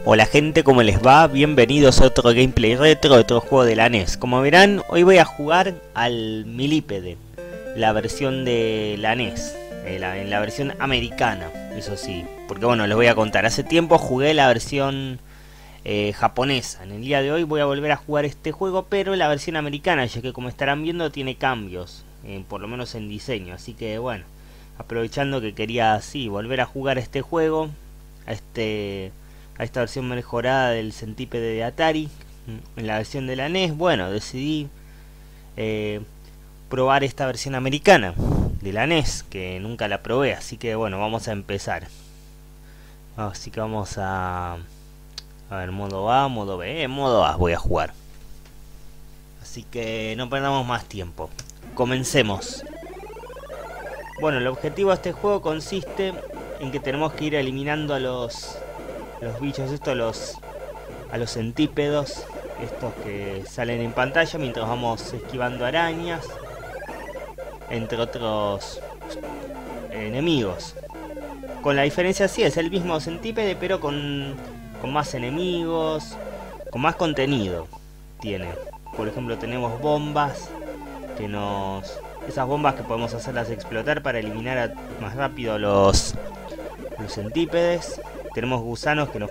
Hola gente, ¿cómo les va? Bienvenidos a otro gameplay retro, otro juego de la NES. Como verán, hoy voy a jugar al Milípede, la versión de la NES, en la versión americana, eso sí. Porque bueno, les voy a contar, hace tiempo jugué la versión japonesa. En el día de hoy voy a volver a jugar este juego, pero la versión americana, ya que como estarán viendo tiene cambios, por lo menos en diseño. Así que bueno, aprovechando que quería así volver a jugar este juego, a esta versión mejorada del Centípede de Atari, en la versión de la NES, bueno, decidí probar esta versión americana de la NES, que nunca la probé, así que bueno, vamos a empezar. Así que vamos a ver, modo A, modo B, modo A voy a jugar. Así que no perdamos más tiempo. Comencemos. Bueno, el objetivo de este juego consiste en que tenemos que ir eliminando a los bichos estos, a los centípedos, estos que salen en pantalla mientras vamos esquivando arañas, entre otros enemigos. Con la diferencia, sí, es el mismo centípede, pero con más enemigos, con más contenido tiene. Por ejemplo, tenemos bombas esas bombas que podemos hacerlas explotar para eliminar más rápido a los centípedes. Tenemos gusanos que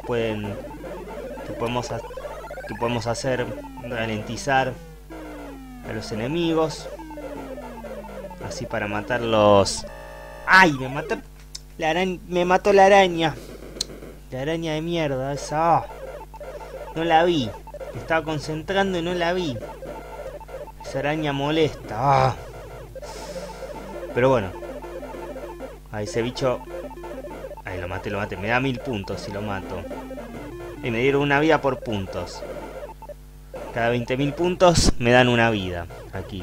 podemos hacer ralentizar a los enemigos, así para matarlos. ¡Ay! Me mató la araña. La araña de mierda esa. No la vi. Me estaba concentrando y no la vi. Esa araña molesta. Pero bueno. A ese bicho. Ahí lo maté. Me da 1000 puntos si lo mato. Y me dieron una vida por puntos. Cada 20.000 puntos me dan una vida. Aquí.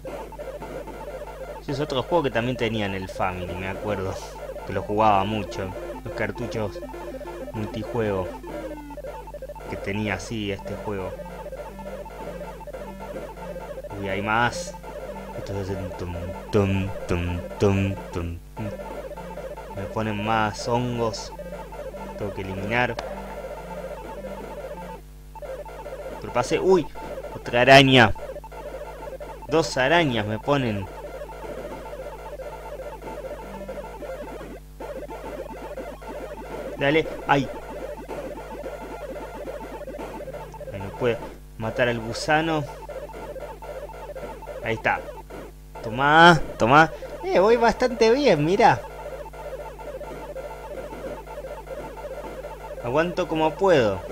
Ese es otro juego que también tenía en el Family, me acuerdo. Que lo jugaba mucho. Los cartuchos multijuego que tenía así este juego. Uy, hay más. Estos hacen tum. Me ponen más hongos. Tengo que eliminar. Pero pasé. ¡Uy! Otra araña. 2 arañas me ponen. Dale. ¡Ay! Ahí no puede matar al gusano. Ahí está. Tomá. Voy bastante bien, mira. Aguanto como puedo.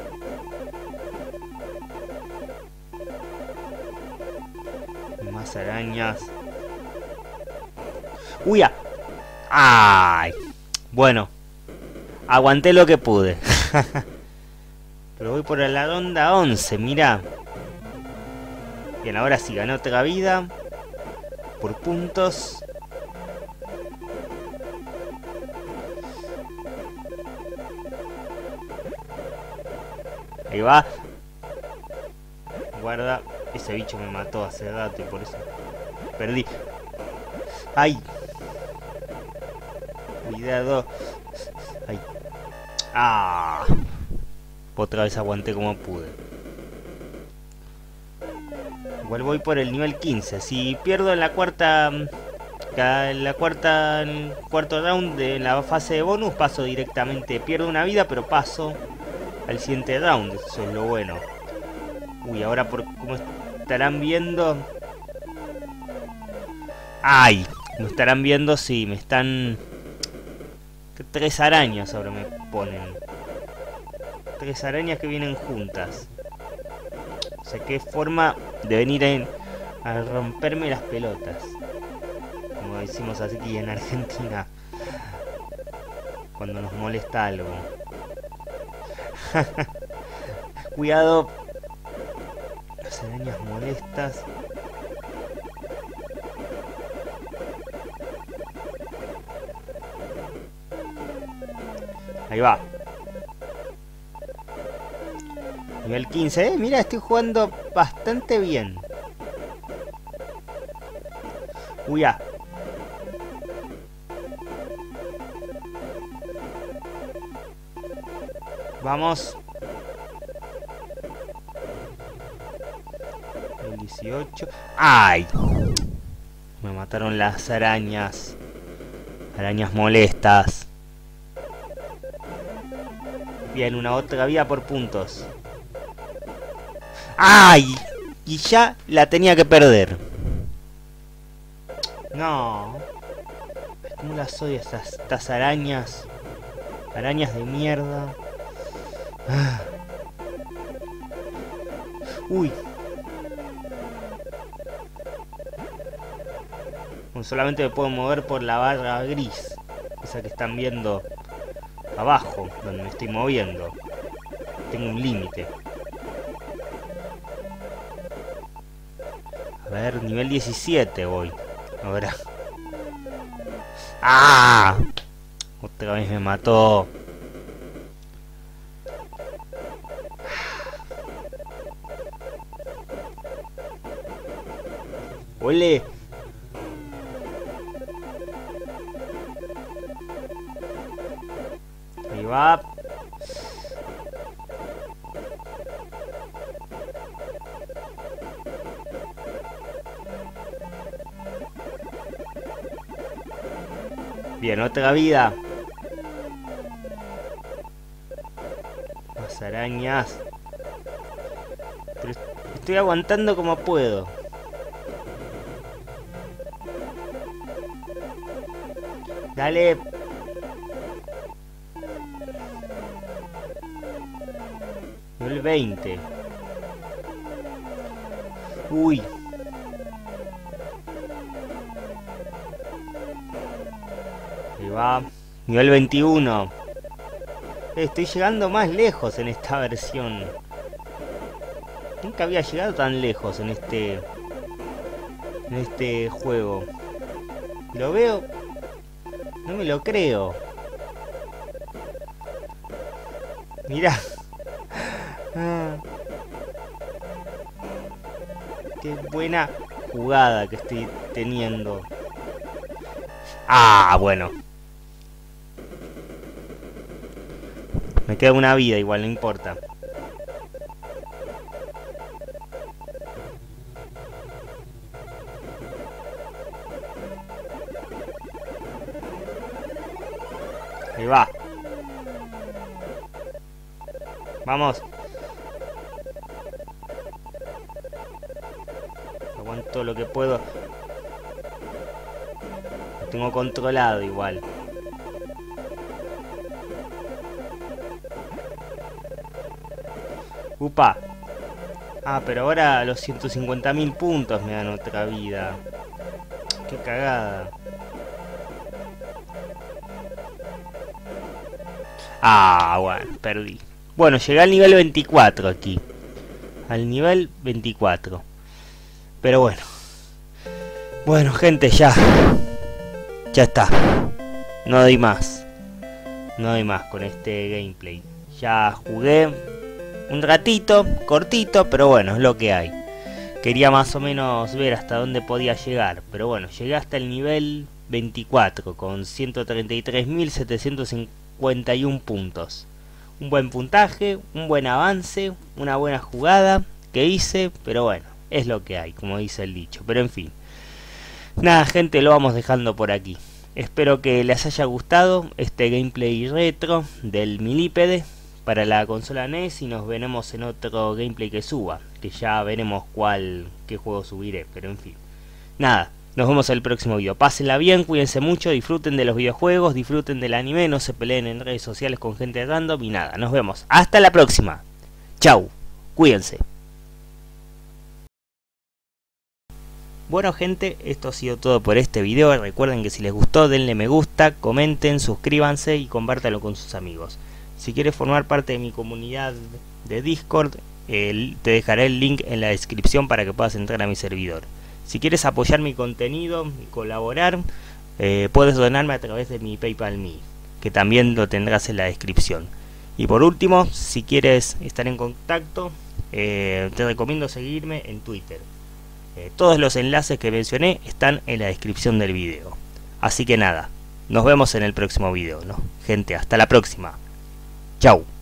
Más arañas. ¡Uy! ¡Ay! Bueno. Aguanté lo que pude. Pero voy por la ronda 11, mira. Bien, ahora sí, gané otra vida. Por puntos. Ahí va. Guarda. Ese bicho me mató hace rato y por eso perdí. ¡Ay! Cuidado. ¡Ay! ¡Ah! Otra vez aguanté como pude. Igual voy por el nivel 15. Si pierdo en el cuarto round de la fase de bonus, paso directamente. Pierdo una vida, pero paso al siguiente round. Eso es lo bueno. Uy, ahora por como estarán viendo. ¡Ay! Como estarán viendo, sí, me están. 3 arañas ahora me ponen. 3 arañas que vienen juntas. O sea, qué forma de venir a romperme las pelotas. Como decimos aquí en Argentina. Cuando nos molesta algo. Cuidado. Las arañas molestas. Ahí va. Nivel 15, mira, estoy jugando bastante bien. Uy, ya. Vamos. Nivel 18. ¡Ay! Me mataron las arañas. Arañas molestas. Bien, una otra vida por puntos. ¡Ay! Y ya la tenía que perder. No. ¿Cómo las odio estas arañas? Arañas de mierda. Ah. Uy. Solamente me puedo mover por la barra gris. Esa que están viendo abajo, donde me estoy moviendo. Tengo un límite. A ver, nivel 17 voy. Ahora. ¡Ah! Otra vez me mató. ¡Ole! Ahí va. Bien, otra vida. Más arañas. Pero estoy aguantando como puedo. Dale. Nivel 20. Uy. Ahí va. Nivel 21. Estoy llegando más lejos en esta versión. Nunca había llegado tan lejos en este juego. Lo veo. No me lo creo. Mirá. Qué buena jugada que estoy teniendo. Ah, bueno. Me queda una vida igual, no importa. Ahí va. Vamos. Aguanto lo que puedo. Lo tengo controlado igual. Upa. Ah, pero ahora los 150.000 puntos me dan otra vida. Qué cagada. Ah, bueno, perdí. Bueno, llegué al nivel 24 aquí. Al nivel 24. Pero bueno. Bueno, gente, ya. Ya está. No doy más. No doy más con este gameplay. Ya jugué un ratito, cortito, pero bueno, es lo que hay. Quería más o menos ver hasta dónde podía llegar. Pero bueno, llegué hasta el nivel 24 con 133.751 puntos. Un buen puntaje, un buen avance, una buena jugada que hice, pero bueno, es lo que hay, como dice el dicho. Pero en fin, nada, gente, lo vamos dejando por aquí. Espero que les haya gustado este gameplay retro del Milípede para la consola NES y nos veremos en otro gameplay que suba, que ya veremos qué juego subiré, pero en fin. Nada, nos vemos en el próximo video. Pásenla bien, cuídense mucho, disfruten de los videojuegos, disfruten del anime, no se peleen en redes sociales con gente random y nada, nos vemos. Hasta la próxima. Chau, cuídense. Bueno, gente, esto ha sido todo por este video. Recuerden que si les gustó denle me gusta, comenten, suscríbanse y compártanlo con sus amigos. Si quieres formar parte de mi comunidad de Discord, te dejaré el link en la descripción para que puedas entrar a mi servidor. Si quieres apoyar mi contenido y colaborar, puedes donarme a través de mi PayPal Me, que también lo tendrás en la descripción. Y por último, si quieres estar en contacto, te recomiendo seguirme en Twitter. Todos los enlaces que mencioné están en la descripción del video. Así que nada, nos vemos en el próximo video, ¿no? Gente, hasta la próxima. Chau.